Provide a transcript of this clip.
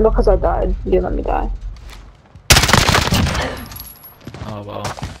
because I died. You let me die. Oh well.